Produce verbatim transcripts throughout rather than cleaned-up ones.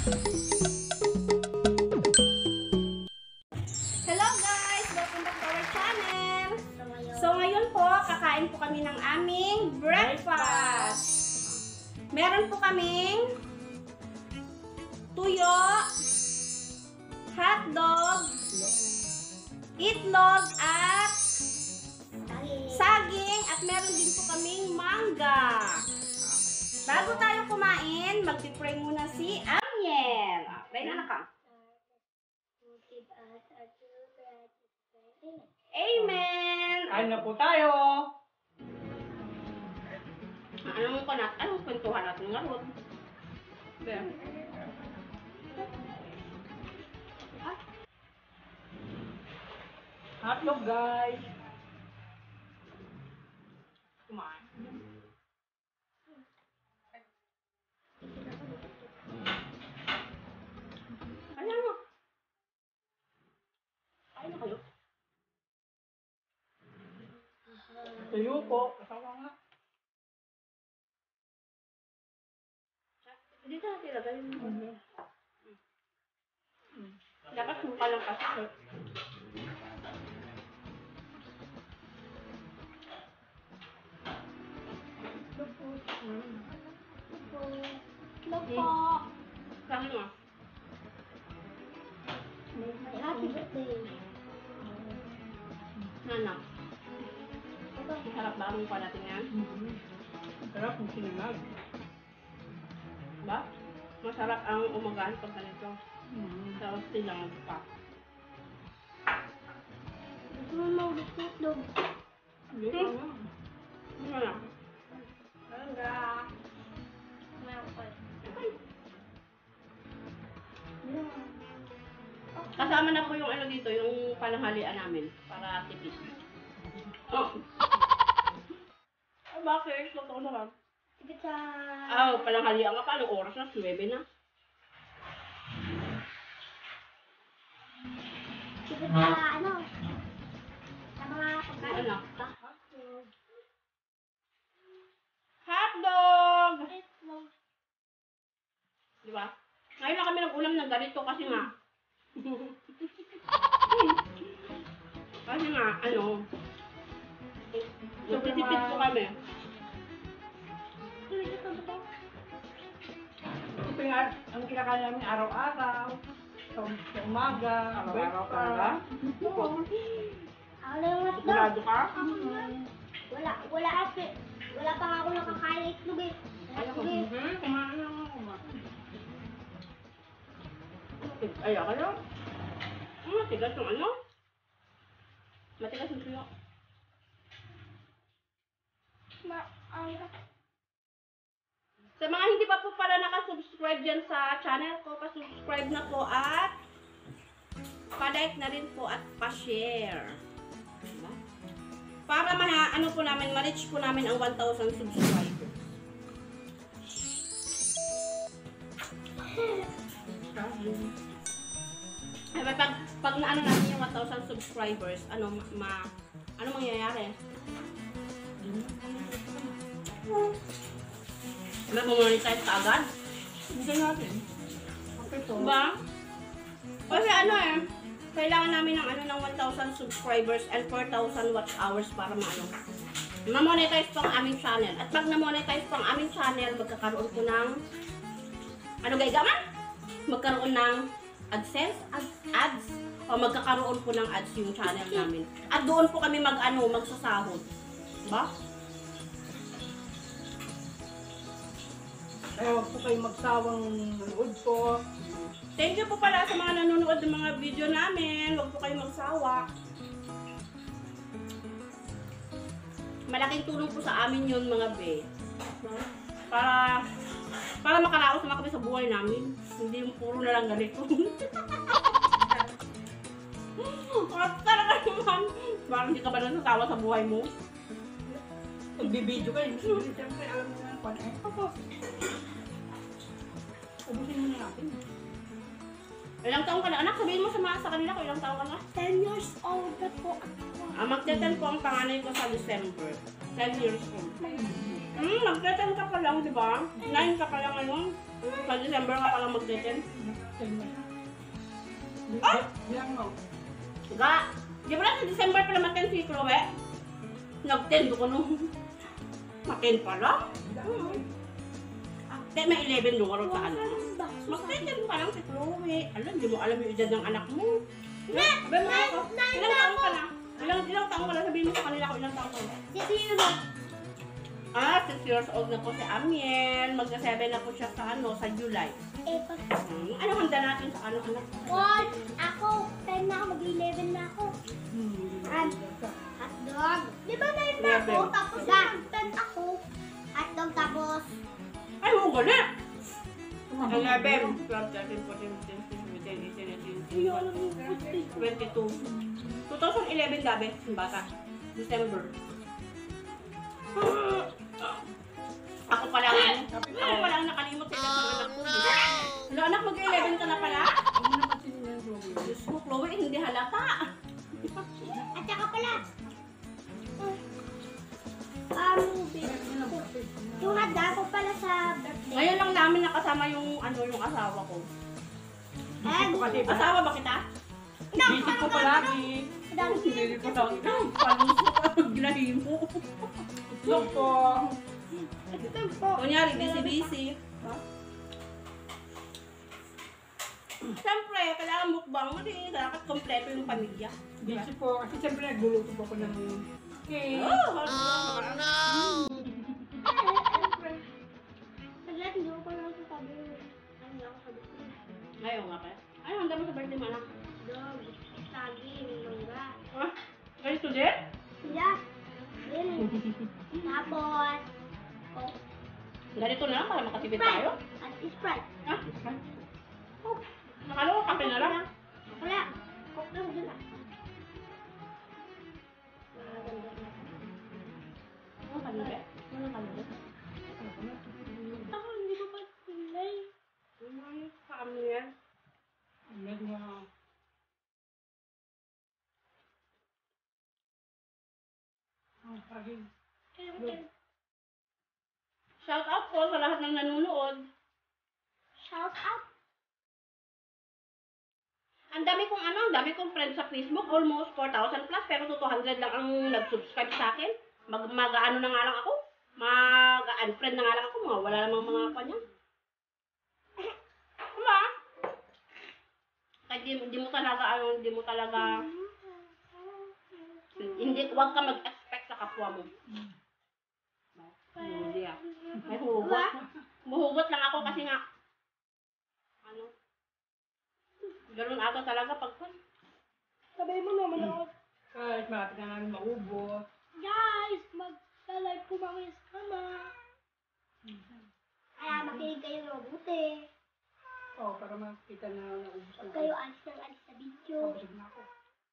Hello guys! Welcome back to our channel! So ngayon po, kakain po kami ng aming breakfast. Meron po kaming tuyo, hotdog, itlog at saging, at meron din po kaming mangga. Bago tayo kumain, mag-pray muna si Amiel. Pray na naka. Amen! Kain na po tayo! Anong ko natin? Anong kwentuhan natin ngayon? There. Hotdog guys! Kumain. Ano mo? Kain na kayo? Tuyo po. Kasama nga. Dito natin lagay mo. Dapat suka lang kasi. Hello po. Saan mo? Happy birthday. Nana. Masarap ba ang mukha natin yan? Sarap ng sinimag. Ba? Masarap ang umagahan pag ganito. Tapos silang pa. Gusto mo maulit ng itlog? Hindi ko nga. Ano na? Hangga. Meron ko. Kasama na po yung ano dito, yung pananghalian namin. Para tipid. Oh. Ah, bakit? Totoo na lang. Sige sa... Ah, pananghalian nga. Paano oras na? nuwebe na. Sige sa ano? Sa mga pagkain. Ano? Hotdog. Hotdog! Itlog. Di ba? Ngayon na kami nag-ulam ng ganito kasi nga. Kasi nga, ano, nagtitipid po kami. Tuloy ka ba ito? Ito nga, ang kinakain namin araw-araw. Sa, sa umaga. Araw-araw talaga? Oo. Ako na yung hotdog. Sigurado ka? Ako na. Wala, wala ate. Wala pa nga ako nakakain ng itlog eh. Ayaw ko. Sige. Hmm, kumain na nga kumain. Ayaw ka lang. Hmm, matigas yung ano? Matigas yung suyo. Ma, ang... Sa mga hindi pa po pala nakasubscribe dyan sa channel ko, pa-subscribe na po at pa-like na rin po at pa-share. Diba? Para ma ano po namin, ma-reach po namin ang one thousand subscribers. Ay, pag, pag na ano natin yung one thousand subscribers, ano, ma, ano mangyayari? May monetize ka agad? Hindi natin. Okay po. Diba? Kasi ano eh, kailangan namin ng ano ng one thousand subscribers and four thousand watch hours para maano. Ma-monetize po ang aming channel. At pag na-monetize po ang aming channel, magkakaroon po ng ano gay gaman? Magkaroon ng AdSense, ads, ads, o magkakaroon po ng ads yung channel namin. At doon po kami mag-ano, magsasahod. Diba? Kaya huwag po kayo magsawang manood po. Thank you po pala sa mga nanonood ng mga video namin. Huwag po kayo magsawa. Malaking tulong po sa amin yun mga be. Para para makaraos naman kami sa buhay namin. Hindi yung puro na lang ganito. At talaga naman. Parang hindi ka ba nasatawa sa buhay mo? Nagbibideo kayo. Siyempre, alam mo na kung ano. Ako. Ubusin mo na natin. Ilang taong ka na? Anak, sabihin mo sa mga sa kanila kung ilang taong ka na? ten years old na po ako. Ah, magte-ten po ang panganay ko sa December. ten years old. Hmm, mag-ten ka pa lang, di ba? nine ka pa lang ano? Sa December ka pa lang mag-ten. Ah! Bilang mo. Ga, di ba lang sa December pa lang mag-ten si Chloe? Nag-ten ko nung. Ma-ten pa lang? Hmm. Ah, di, may eleven doon ka rin sa ano. Mag-ten pa lang si Chloe. Alam, di mo alam yung edad ng anak mo. Ne! Sabi mo ako, Nine ilang na taong ako. ka na? Ilang, ilang taong ka na? Sabihin mo sa kanila ko ilang taong ka na. Sino? Ah, six years old na po si Amiel. Magka-seven na po siya sa ano, sa July. Eh, pag... Hmm, ano handa natin sa ano, anak? One, ako, ten na ako, mag-eleven na ako. And, hotdog. Di ba nine na ako? Eleven. Tapos na, ten ako. Hotdog, tapos, Ay, mo gali! eleven, twelve, thirteen, fourteen, fifteen, sixteen, eighteen, nineteen, twenty, twenty-two. twenty eleven gabi, yung bata. December. Ako pala ang, ako pala ang nakalimot sa edad ng anak ko. Hello, anak, mag-eleven ka na pala? Ano naman sino yung Chloe? Diyos mo, Chloe, hindi halata. at saka pala, um, yung hotdog ko pala sa birthday. Ngayon lang namin nakasama yung ano yung asawa ko. Eh, Asawa ba kita? Busy ko palagi. Hindi ko daw ikaw. Palusot ang ginahi mo. Look po. Kunyari, busy-busy. Ha? Siyempre, kailangan mukbang mo din. Dapat kompleto yung pamilya. Busy po. Kasi siyempre nagluluto po ako ng cake. Oh, oh no! Saglit, hindi ko lang sasabi. Ano ako sabi ko? Ngayon nga pala. Ay, handa mo sa birthday mo, anak. Dog, saging, mangga. Ha? Ganito din? Yeah. Yun. Tapos, oh, Ganito na lang para makatipid Sprite. tayo. At Sprite. Ha? Oh, nakalo, kape na lang. Wala. Coke lang dun ah. Ano kanila? Ano kanila? Ako, hindi ko pa tinlay. Ay, paano yan? Medyo ang paging. Shout out po sa lahat ng nanonood. Shout out. Ang dami kong ano, ang dami kong friends sa Facebook, almost four thousand plus, pero two hundred lang ang nag-subscribe sa akin. Mag, mag-ano na nga lang ako, mag-unfriend na nga lang ako, mga wala namang mga kanya. Diba? Kaya di, di mo talaga, ano, di mo talaga, hindi, huwag ka mag-expect sa kapwa mo. Hindi ah. May hugot. Muhugot lang ako kasi nga, ano, ganun ata talaga pag, Sabay mo naman ako. Kahit malapit na namin maubos. Guys, mag-live po kami sa kama. Kaya makinig kayo ng mabuti. Oh, para makita na naubos Huwag ko. kayo alis ng alis sa video. Pabusog na ako.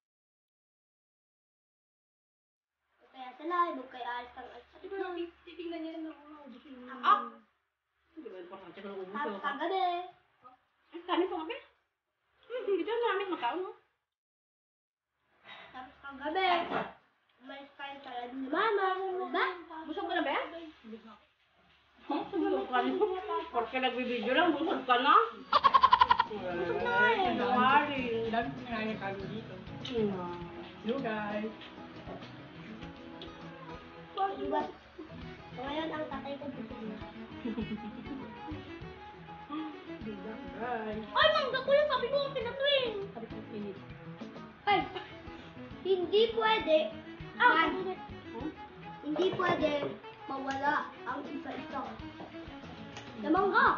Huwag kaya sa live, huwag kayo alis ng alis sa video. Titingnan niya lang ako naubusin mo. ah, hindi ba importante kung ubus Tapos ko? kagabi. Ang dami pa kami. Hmm, dito namin makaon, no? Tapos kagabi. Umalis kayo sa live ni mama. Diba? Busog ka na ba yan? Huh? Busog ka na? Porque nagbibideo lang, busog ka na? Busog na nga eh. Sinungaling. Ang dami ko nangyayang kami dito. Hmm. You guys. Diba? So, ngayon ang tatay ko busog na. Guys. Ay, mangga ko lang. Sabi ko, pinatuin. Sabi ko, init. Ay, hindi pwede. Ah, hindi pwede mawala ang isa-isa. Na mangga.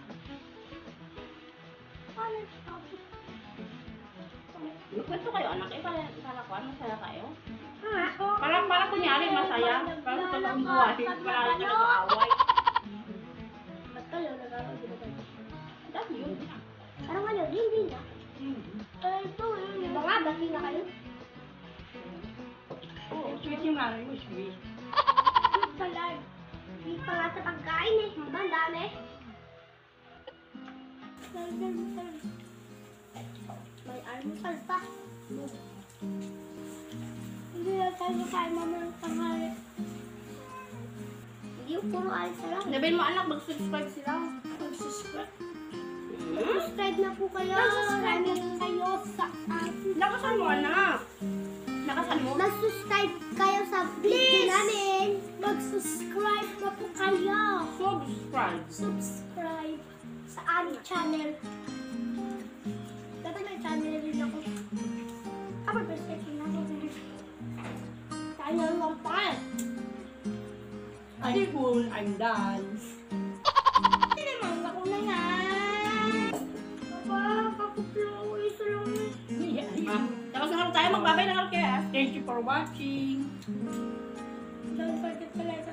Ano sabi? Magkwento kayo, anak. Eh, para, para ko, masaya kayo. Ha? Para, para kunyari, masaya. Para sa totoong buhay. Para ka nag-aaway. Ba't kayo nag-aaway ba kayo? That's yun. Parang ano, hindi na. Eh, ito eh. Mga bati na kayo. Oo, sweet yung nanay mo, sweet. Sweet sa live. Sweet pa nga sa pagkain eh. Diba, ang dami? May almusal pa. Hindi na tayo kain mamaya ng tanghali. Hindi puro alis na lang. Sabihin mo anak, mag-subscribe sila. Mag-subscribe. Hmm? Mag-subscribe na po kayo. Mag-subscribe na kayo sa ating. Lakasan mo anak. Lakasan mo. Mag-subscribe kayo sa video namin. Mag-subscribe na po kayo. Subscribe. Subscribe sa aming channel. Dapat may channel rin ako. Ako, perspective na ako. Channel lang pa. I'm full, I'm done. Hindi naman ako na yan. Papa, kakuplo ako isa lang. Ah, tapos na tayo, magbabay na lang kayo. Thank you for watching. Don't forget to like